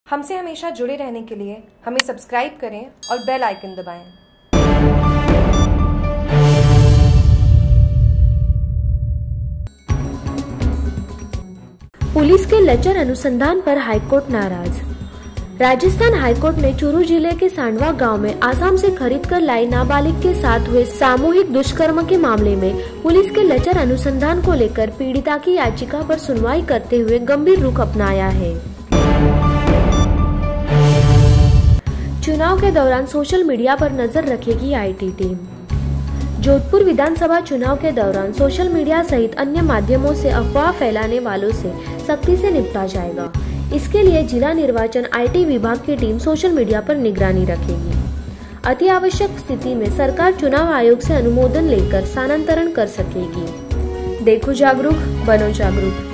हमसे हमेशा जुड़े रहने के लिए हमें सब्सक्राइब करें और बेल आइकन दबाएं। पुलिस के लचर अनुसंधान पर हाईकोर्ट नाराज। राजस्थान हाईकोर्ट ने चूरू जिले के सांडवा गांव में आसाम से खरीद कर लाई नाबालिग के साथ हुए सामूहिक दुष्कर्म के मामले में पुलिस के लचर अनुसंधान को लेकर पीड़िता की याचिका पर सुनवाई करते हुए गंभीर रुख अपनाया है। चुनाव के दौरान सोशल मीडिया पर नजर रखेगी आईटी टीम। जोधपुर विधानसभा चुनाव के दौरान सोशल मीडिया सहित अन्य माध्यमों से अफवाह फैलाने वालों से सख्ती से निपटा जाएगा। इसके लिए जिला निर्वाचन आईटी विभाग की टीम सोशल मीडिया पर निगरानी रखेगी। अति आवश्यक स्थिति में सरकार चुनाव आयोग से अनुमोदन लेकर स्थानांतरण कर सकेगी। देखो जागरूक, बनो जागरूक।